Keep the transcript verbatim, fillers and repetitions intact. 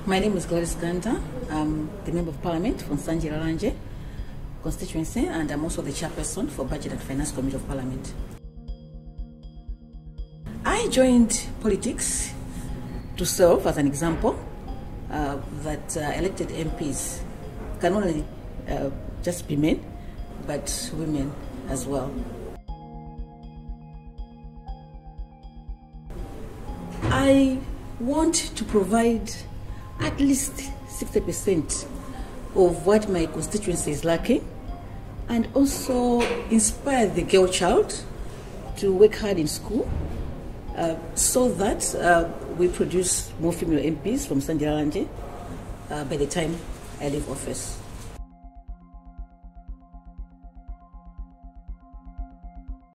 My name is Gladys Ganda. I'm the Member of Parliament for Nsanje Lalanje Constituency, and I'm also the Chairperson for Budget and Finance Committee of Parliament. I joined politics to serve as an example uh, that uh, elected M Ps can not only uh, just be men, but women as well. I want to provide at least sixty percent of what my constituency is lacking, and also inspire the girl child to work hard in school uh, so that uh, we produce more female M Ps from Nsanje Lalanje uh, by the time I leave office.